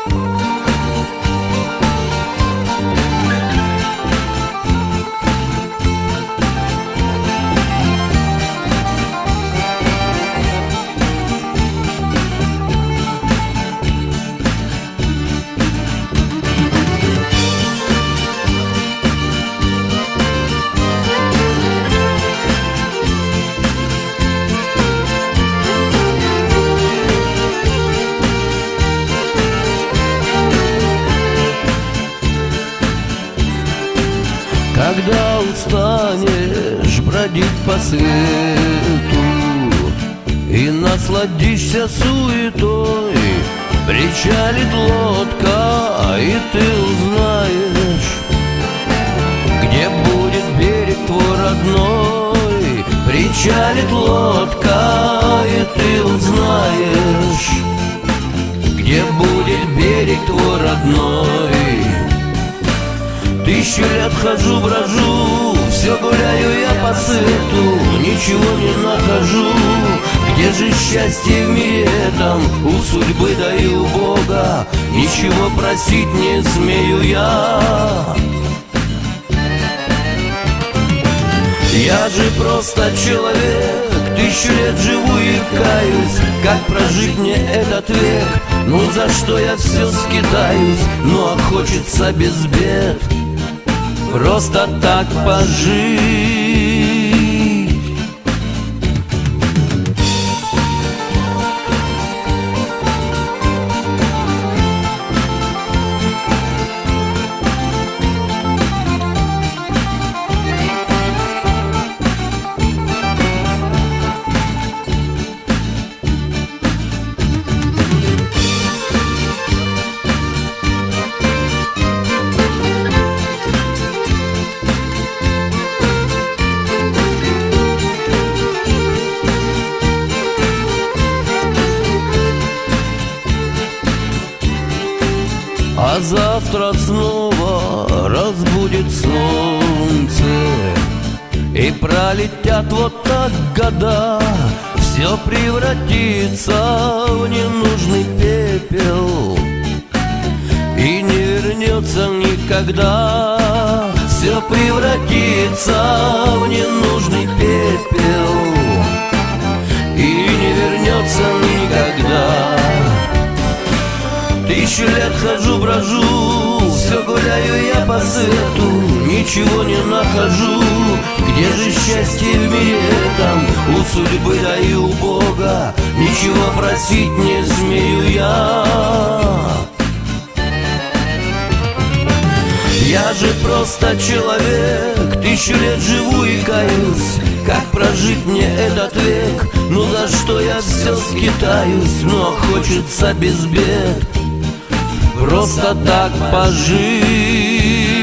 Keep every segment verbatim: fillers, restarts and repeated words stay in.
Когда устанешь бродить по свету и насладишься суетой, причалит лодка, и ты узнаешь, где будет берег твой родной. Причалит лодка, и ты узнаешь, где будет берег твой родной. Тысячу лет хожу, брожу, все гуляю я по свету, ничего не нахожу. Где же счастье в мире этом? У судьбы да и у Бога ничего просить не смею я. Я же просто человек, тысячу лет живу и каюсь, как прожить мне этот век? Ну за что я все скитаюсь? Ну а хочется без бед просто так пожить. А завтра снова разбудит солнце, и пролетят вот так года. Все превратится в ненужный пепел и не вернется никогда. Все превратится в ненужный пепел и не вернется никогда. Тысячу лет хожу, брожу, все гуляю я по свету, ничего не нахожу. Где же счастье в мире этом? У судьбы да и у Бога ничего просить не смею я. Я же просто человек, тысячу лет живу и каюсь, как прожить мне этот век? Ну за что я все скитаюсь? Но хочется без бед просто так пожить.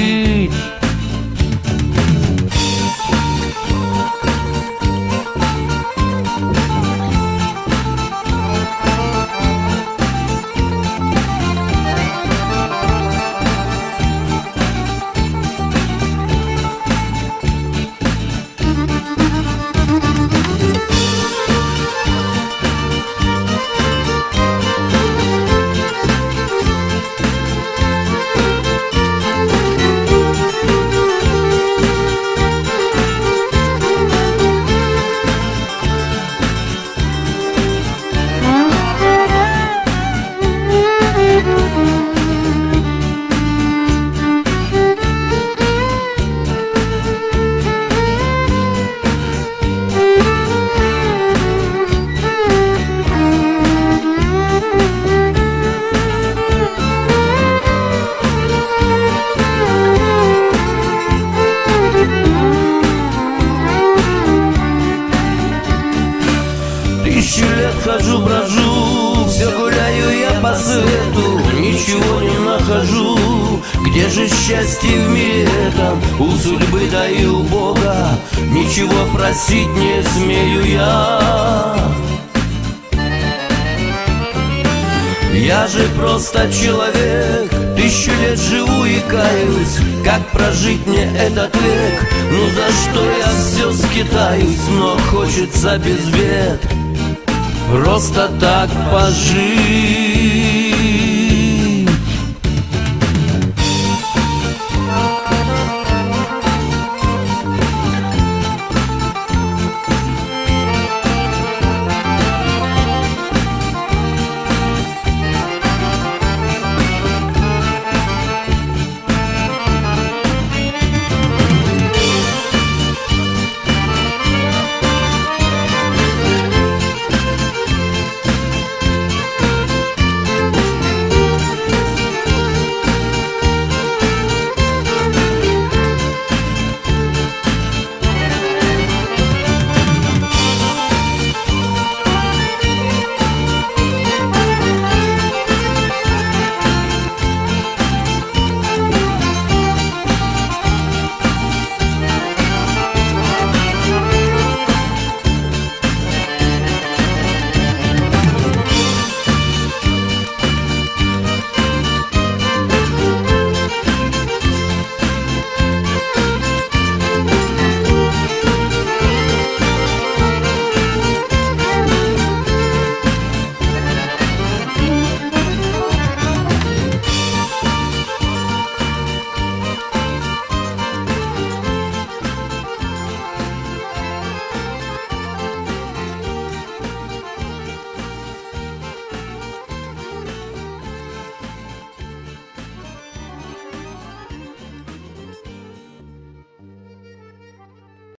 Тысячу лет хожу, брожу, все гуляю я по свету, ничего не нахожу. Где же счастье в мире этом? У судьбы да и у Бога ничего просить не смею я. Я же просто человек, тысячу лет живу и каюсь, как прожить мне этот век? Ну за что я все скитаюсь? Но хочется без бед просто так пожить.